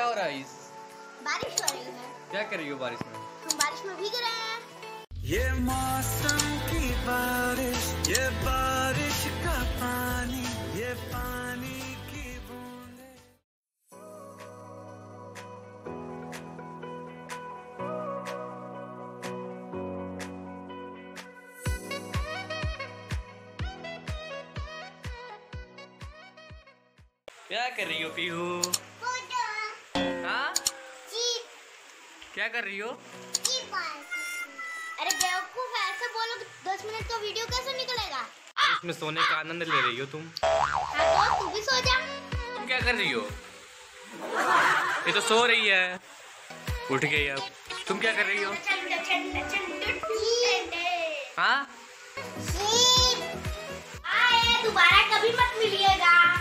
हो रहा है? बारिश हो रही है। क्या कर रही हो बारिश में? हम बारिश में भीग रहे हैं। ये मौसम की बारिश, ये बारिश का पानी, ये पानी की बूंदे। क्या कर रही हो पीहू? हाँ? क्या कर रही हो? अरे बेवकूफ, ऐसे बोलो 10 मिनट तो वीडियो कैसे निकलेगा? इसमें सोने का आनंद ले रही हो तुम? हाँ तो तू भी सो जा। तुम क्या कर रही हो? ये तो सो रही है, उठ गई अब। तुम क्या कर रही हो? हाँ? दोबारा कभी मत मिलिएगा।